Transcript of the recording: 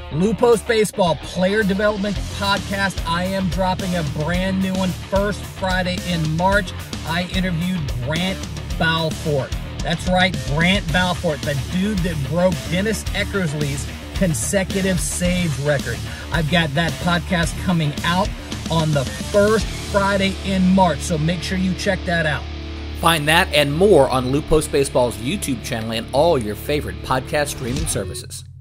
Lupo's Baseball Player Development Podcast. I am dropping a brand new one first Friday in March. I interviewed Grant Balfour. That's right, Grant Balfour, the dude that broke Dennis Eckersley's consecutive saves record. I've got that podcast coming out on the first Friday in March, so make sure you check that out. Find that and more on Lupo's Baseball's YouTube channel and all your favorite podcast streaming services.